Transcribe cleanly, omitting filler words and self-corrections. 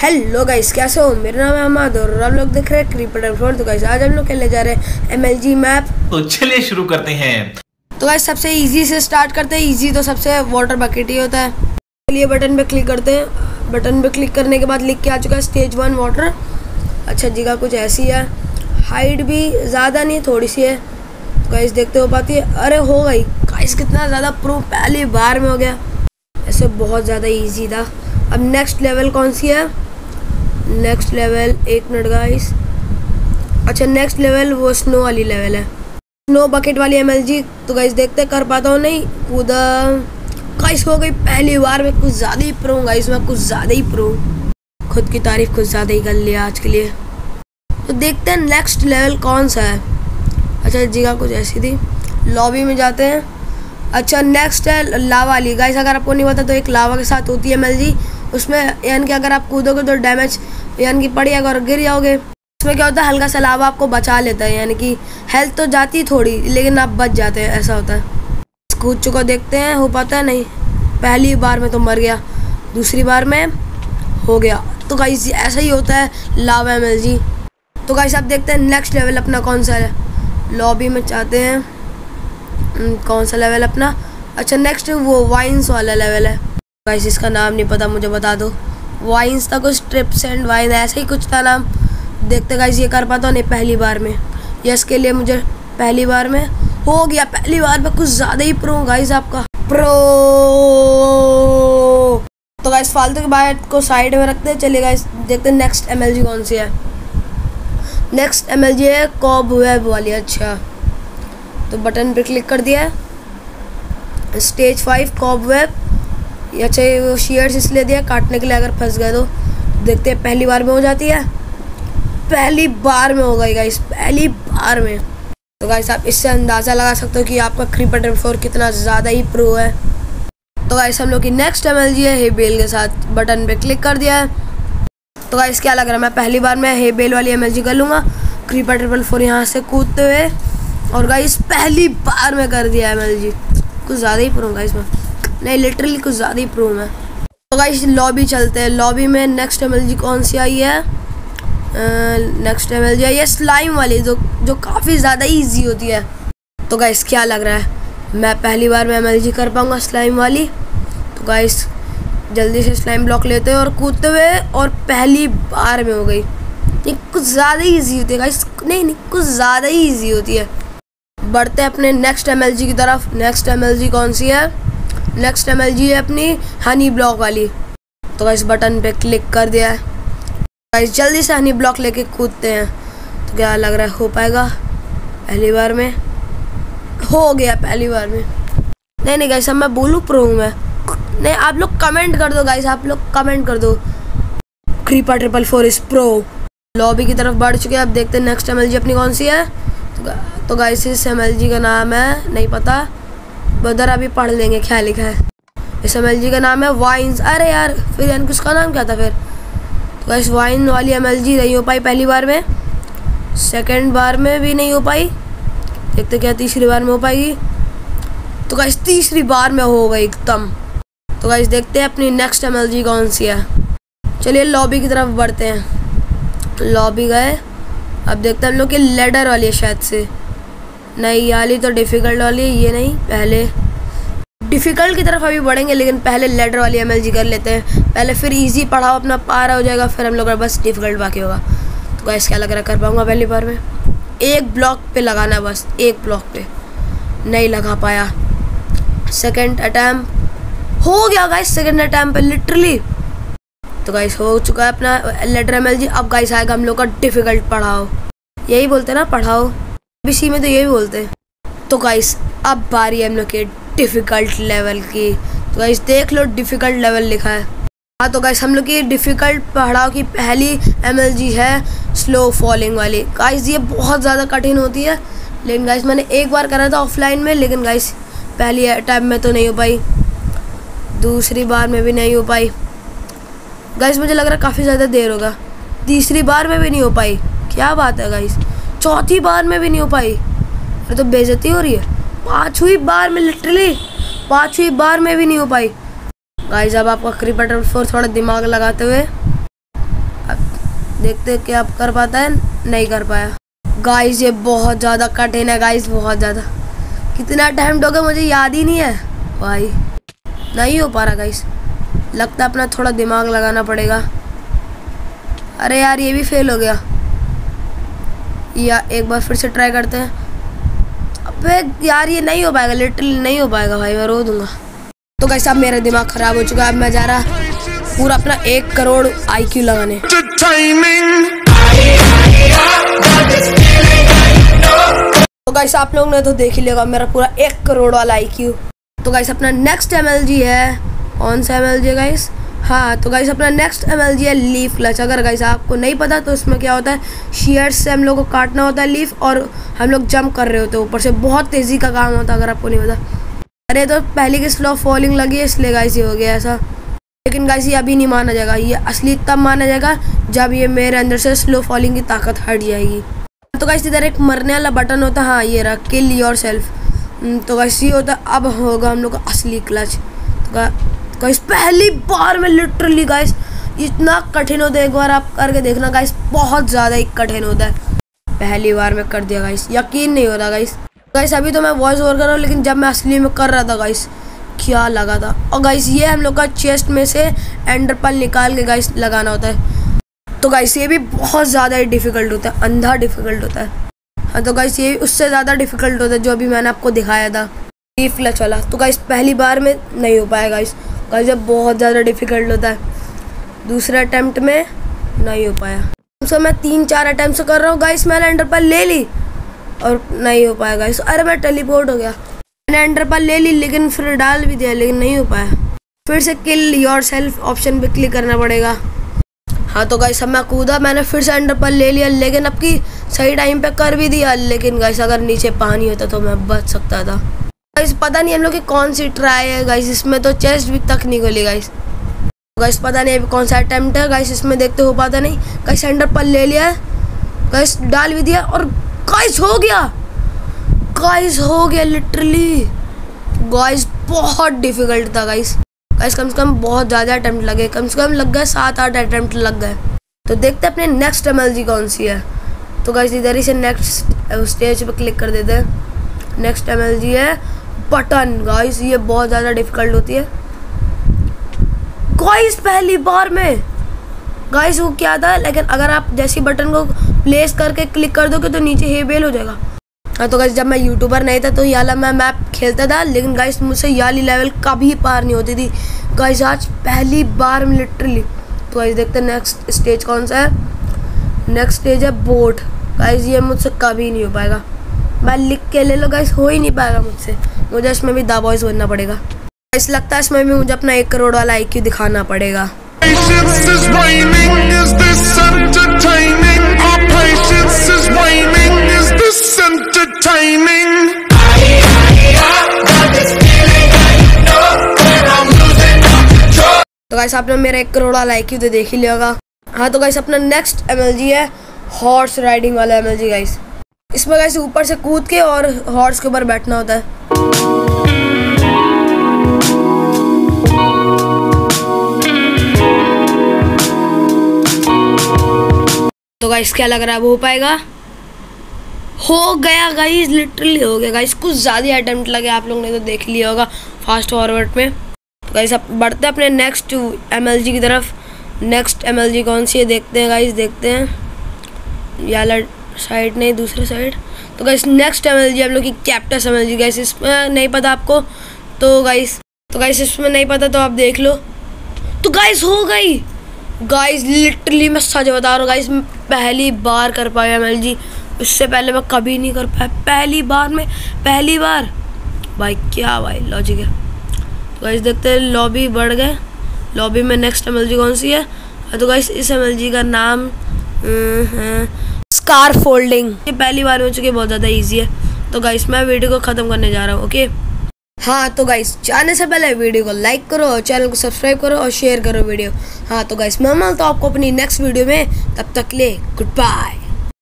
Hello guys, कैसे हो? मेरा नाम है अहमद और आप लोग देख रहे हैं क्रीपर। तो गाइस आज हम लोग खेलने जा रहे हैं MLG मैप। तो चलिए शुरू करते हैं। तो गाइस सबसे इजी से स्टार्ट करते हैं। इजी तो सबसे वाटर बकेट ही होता है। चलिए बटन पे क्लिक करते हैं। बटन पे क्लिक करने के बाद लिख के आ चुका है स्टेज 1 वाटर। अच्छा जगह कुछ ऐसी है, हाइट भी ज़्यादा नहीं थोड़ी सी है। तो गाइस देखते हो पाती है। अरे हो गई गाइस, कितना ज़्यादा प्रो, पहली बार में हो गया। ऐसे बहुत ज़्यादा ईजी था। अब नेक्स्ट लेवल कौन सी है? नेक्स्ट लेवल, एक मिनट गाइस। अच्छा नेक्स्ट लेवल वो स्नो वाली लेवल है, स्नो बकेट वाली MLG। तो गाइस देखते कर पाता हूँ नहीं, कूदा। गाइस हो गई पहली बार में, कुछ ज़्यादा ही प्रो गाइस, मैं कुछ ज़्यादा ही प्रो। खुद की तारीफ कुछ ज़्यादा ही कर लिया आज के लिए। तो देखते हैं नेक्स्ट लेवल कौन सा है। अच्छा जगह कुछ ऐसी थी, लॉबी में जाते हैं। अच्छा नेक्स्ट है लावा वाली। गाइस अगर आपको नहीं पता तो एक लावा के साथ होती है MLG। उसमें यानी कि अगर आप कूदोगे तो डैमेज यानी कि पड़ेगा और गिर जाओगे। उसमें क्या होता है, हल्का सा लावा आपको बचा लेता है, यानी कि हेल्थ तो जाती थोड़ी लेकिन आप बच जाते हैं, ऐसा होता है। कूद चुका, देखते हैं हो पाता है नहीं। पहली बार में तो मर गया, दूसरी बार में हो गया। तो गाइस ऐसा ही होता है लावा MLG। तो गाइस आप देखते हैं नेक्स्ट लेवल अपना कौन सा है। लॉबी में चाहते हैं कौन सा लेवल अपना। अच्छा नेक्स्ट वो वाइन्स वाला लेवल है। गाइस इसका नाम नहीं पता, मुझे बता दो। वाइन्स था कुछ, ट्रिप्स एंड वाइन ऐसा ही कुछ था नाम। देखते गाइस ये कर पाता हूँ नहीं पहली बार में। यस के लिए मुझे पहली बार में हो गया। पहली बार में कुछ ज़्यादा ही प्रो गाइस, आपका प्रो। तो गाइस फालतू की बात को साइड में रखते हैं। चलिए गाइस देखते हैं नेक्स्ट MLG कौन सी है। नेक्स्ट MLG है कॉब वेब वाली। अच्छा तो बटन पे क्लिक कर दिया है। Stage 5 cobweb. अच्छा वो शेयर्स इसलिए दिया काटने के लिए, अगर फंस गए तो। देखते हैं पहली बार में हो जाती है। पहली बार में हो गई गाइस, पहली बार में। तो गाइस आप इससे अंदाज़ा लगा सकते हो कि आपका क्रीपर 4 कितना ज़्यादा ही प्रो है। तो गाइस हम लोग की नेक्स्ट MLG है हेबेल के साथ। बटन पे क्लिक कर दिया है। तो गाइस क्या लग रहा है, मैं पहली बार में हेबेल वाली MLG कर लूँगा। क्रीपर 4 यहाँ से कूदते हुए, और गाइस पहली बार में कर दिया MLG। कुछ ज़्यादा ही प्रो गाइस, मैं नहीं लिटरली कुछ ज़्यादा ही प्रो मैं। तो गाइस लॉबी चलते हैं। लॉबी में नेक्स्ट MLG कौन सी आई है? नेक्स्ट MLG आई है स्लाइम वाली, जो काफ़ी ज़्यादा ईजी होती है। तो गाइस क्या लग रहा है, मैं पहली बार में MLG कर पाऊँगा स्लाइम वाली? तो गाइस जल्दी से स्लाइम ब्लॉक लेते हैं और कूदते हुए, और पहली बार में हो गई। ये कुछ ज़्यादा ही ईजी होती है गाइस, नहीं कुछ ज़्यादा ही ईजी होती है। बढ़ते हैं अपने नेक्स्ट MLG की तरफ। नेक्स्ट MLG कौन सी है? नेक्स्ट MLG है अपनी हनी ब्लॉक वाली। तो गाइस बटन पे क्लिक कर दिया है। गाइस जल्दी से हनी ब्लॉक लेके कूदते हैं। तो क्या लग रहा है हो पाएगा? पहली बार में हो गया, पहली बार में। नहीं गाइस अब मैं बोलूँ प्रो हूँ मैं? नहीं, आप लोग कमेंट कर दो गाइस, आप लोग कमेंट कर दो क्रीपर 4 इज प्रो। लॉबी की तरफ बढ़ चुके हैं। अब देखते हैं नेक्स्ट MLG अपनी कौन सी है। तो गाइस इस MLG का नाम है, नहीं पता, बदर अभी पढ़ लेंगे क्या लिखा है। इस MLG का नाम है वाइन्स। अरे यार फिर यानी उसका नाम क्या था फिर? तो गाइस वाइन वाली MLG नहीं हो पाई पहली बार में, सेकंड बार में भी नहीं हो पाई। देखते क्या तीसरी बार में हो पाएगी। तो गाइस तीसरी बार में हो गई एकदम। तो गाइस देखते हैं अपनी नेक्स्ट MLG कौन सी है। चलिए लॉबी की तरफ बढ़ते हैं। लॉबी गए। अब देखते हैं हम लोग की लेडर वाली है शायद से। नहीं ये वाली तो डिफ़िकल्ट वाली है, ये नहीं। पहले डिफ़िकल्ट की तरफ अभी बढ़ेंगे, लेकिन पहले लेडर वाली MLG कर लेते हैं पहले, फिर इजी पढ़ाओ अपना पार हो जाएगा, फिर हम लोग का बस डिफ़िकल्ट बाकी होगा। तो गाइस क्या लग रहा है कर पाऊँगा पहली बार में? एक ब्लॉक पे लगाना, बस एक ब्लॉक पे। नहीं लगा पाया। सेकेंड अटैम्प्ट हो गया गाइस, सेकेंड अटैम्प्ट पे लिटरली। तो गाइस हो चुका है अपना लेडर MLG। अब गाइस आएगा हम लोग का डिफ़िकल्ट पढ़ाओ। यही बोलते ना पढ़ाओ, BC में तो यही बोलते हैं। तो गाइस अब बारी है हम लोग के डिफ़िकल्ट लेवल की। तो गाइस देख लो डिफ़िकल्ट लेवल लिखा है। हाँ तो गाइस हम लोग की डिफ़िकल्ट पढ़ाओ की पहली MLG है स्लो फॉलिंग वाली। गाइस ये बहुत ज़्यादा कठिन होती है, लेकिन गाइस मैंने एक बार करा था ऑफलाइन में, लेकिन गाइस पहली अटैम्प्ट में तो नहीं हो पाई, दूसरी बार में भी नहीं हो पाई। गाइस मुझे लग रहा है काफ़ी ज़्यादा देर होगा। तीसरी बार में भी नहीं हो पाई, क्या बात है गाइस। चौथी बार में भी नहीं हो पाई, अरे तो बेइज्जती हो रही है। पाँचवीं बार में लिटरली, पाँचवीं बार में भी नहीं हो पाई। गाइस अब आपका क्रीपर 4 थोड़ा दिमाग लगाते हुए अब देखते हैं कि आप कर पाता है, नहीं कर पाया। गाइस ये बहुत ज़्यादा कठिन है गाइस, बहुत ज़्यादा। कितना टाइम दोगे मुझे याद ही नहीं है भाई, नहीं हो पा रहा गाइस। लगता है अपना थोड़ा दिमाग लगाना पड़ेगा। अरे यार ये भी फेल हो गया, या एक बार फिर से ट्राई करते हैं। अबे यार ये नहीं हो पाएगा, लिटरली नहीं हो पाएगा भाई, मैं रो दूंगा। तो गाइस अब मेरा दिमाग खराब हो चुका है। अब मैं जा रहा पूरा अपना 1 करोड़ IQ लगाने। तो गाइस आप लोगों ने तो देख ही लिया मेरा पूरा 1 करोड़ वाला IQ। तो गाइस अपना नेक्स्ट MLG है, कौन सा MLG है गाइस? हाँ तो गाइस अपना नेक्स्ट MLG है लीफ क्लच। अगर गाइस आपको नहीं पता तो इसमें क्या होता है, शेयर्स से हम लोग को काटना होता है लीफ, और हम लोग जंप कर रहे होते हैं ऊपर से। बहुत तेज़ी का काम होता है अगर आपको नहीं पता। अरे तो पहले की स्लो फॉलिंग लगी है इसलिए गाइस ये हो गया ऐसा। लेकिन गाइस ये अभी नहीं माना जाएगा, ये असली तब माना जाएगा जब ये मेरे अंदर से स्लो फॉलिंग की ताकत हट जाएगी। तो गाइस इधर एक मरने वाला बटन होता है, हाँ ये रहा, किल योर सेल्फ। तो गाइस ये होता है, अब होगा हम लोग का असली क्लच। तो गाइस पहली बार में लिटरली गाइस इतना कठिन होता है, एक बार आप करके देखना गाइस, बहुत ज़्यादा ही कठिन होता है। पहली बार में कर दिया गाइस, यकीन नहीं हो रहा गाइस। गाइस अभी तो मैं वॉइस ओवर कर रहा हूँ, लेकिन जब मैं असली में कर रहा था गाइस क्या लगा था। और गाइस ये हम लोग का चेस्ट में से एंडर पर्ल निकाल के गाइस लगाना होता है। तो गाइस ये भी बहुत ज़्यादा ही डिफ़िकल्ट होता है, अंधा डिफ़िकल्ट होता है। हाँ तो गाइस ये उससे ज़्यादा डिफ़िकल्ट होता है जो अभी मैंने आपको दिखाया था लीफ क्लच वाला। तो गाइस पहली बार में नहीं हो पाया गाइस, गाइस जब बहुत ज़्यादा डिफ़िकल्ट होता है। दूसरे अटैम्प्ट में नहीं हो पाया। तो मैं 3-4 अटैम्प्ट से कर रहा हूँ गाइस, मैंने एंडर पर्ल ले ली और नहीं हो पाया गाइस। अरे मैं टेलीपोर्ट हो गया, मैंने एंडर पर्ल ले ली लेकिन फिर डाल भी दिया, लेकिन नहीं हो पाया। फिर से किल योर सेल्फ ऑप्शन पे क्लिक करना पड़ेगा। हाँ तो गाइस अब मैं कूदा, मैंने फिर से एंडर पर्ल ले लिया, लेकिन अब की सही टाइम पे कर भी दिया। लेकिन गाइस अगर नीचे पानी होता तो मैं बच सकता था। गाइस पता नहीं हम लोग की कौन सी ट्राई है गाइस, इसमें तो चेस्ट भी तक नहीं खोली गाइस। गाइस पता नहीं अभी कौन सा अटेम्प्ट है गाइस, इसमें देखते हो पाता नहीं। गाइस एंडर पर्ल ले लिया गाइस, डाल भी दिया और गाइस हो गया, गाइस हो गया लिटरली। गाइस बहुत डिफिकल्ट था गाइस, गाइस कम से कम बहुत ज़्यादा अटेम्प्ट लगे, कम से कम लग गए 7-8 अटेम्प्ट लग गए। तो देखते हैं अपने नेक्स्ट MLG कौन सी है। तो गाइस इधर ही से नेक्स्ट स्टेज पे क्लिक कर देते हैं। नेक्स्ट MLG है बटन। गाइस ये बहुत ज़्यादा डिफिकल्ट होती है गाइस पहली बार में। गाइस वो क्या था, लेकिन अगर आप जैसी बटन को प्लेस करके क्लिक कर दोगे तो नीचे हेबेल हो जाएगा। हाँ तो गाइस जब मैं यूट्यूबर नहीं था तो ये वाला मैं मैप खेलता था, लेकिन गाइस मुझसे ये वाली लेवल कभी पार नहीं होती थी गाइस, आज पहली बार में लिटरली। तो गाइस देखते हैं नेक्स्ट स्टेज कौन सा है। नेक्स्ट स्टेज है बोट। गाइस ये मुझसे कभी नहीं हो पाएगा, मैं लिख के ले लो गाइस, हो ही नहीं पाएगा मुझसे। मुझे इसमें भी द बॉयज बनना पड़ेगा गाइस, लगता है इसमें भी मुझे अपना 1 करोड़ वाला IQ दिखाना पड़ेगा। तो गाइस आपने मेरा 1 करोड़ वाला IQ तो देख ही लिया होगा। हाँ तो गाइस अपना नेक्स्ट MLG है हॉर्स राइडिंग वाला MLG गाइस। इसमें गाइस ऊपर से कूद के और हॉर्स के ऊपर बैठना होता है। तो गाइस क्या लग रहा है वो हो पाएगा? हो गया गाइस, लिटरली हो गया गाइस। कुछ ज़्यादा अटेम्प्ट लगे, आप लोगों ने तो देख लिया होगा फास्ट फॉरवर्ड में। तो गाइस अब बढ़ते हैं अपने नेक्स्ट MLG की तरफ। नेक्स्ट MLG कौन सी है देखते हैं गाइस, देखते हैं। याला साइड नहीं, दूसरे साइड। तो गाइस नेक्स्ट MLG हम लोग की कैप्टस MLG गाइस। इसमें नहीं पता आपको तो गाइस इसमें नहीं पता तो आप देख लो। तो गाइस हो गई गाइस, लिटरली मैं सच बता रहा हूँ गाइस, मैं पहली बार कर पाया MLG। इससे पहले मैं कभी नहीं कर पाया, पहली बार में पहली बार भाई, क्या भाई लॉजिक है। तो गाइस देखते हैं, लॉबी बढ़ गए। लॉबी में नेक्स्ट MLG कौन सी है? तो गाइस इस MLG का नाम स्कार फोल्डिंग। ये पहली बार हो चुकी है, बहुत ज़्यादा इजी है। तो गाइस मैं वीडियो को ख़त्म करने जा रहा हूँ, ओके। हाँ तो गाइस जाने से पहले वीडियो को लाइक करो और चैनल को सब्सक्राइब करो और शेयर करो वीडियो। हाँ तो गाइस मैं मिलता हूँ आपको अपनी नेक्स्ट वीडियो में, तब तक के लिए गुड बाय।